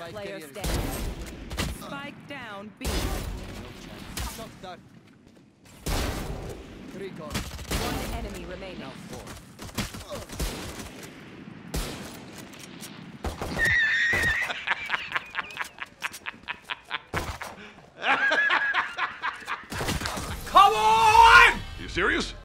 player standing. Spike down B. Shot that. Recon. One enemy remaining. Now 4. Come on! You serious?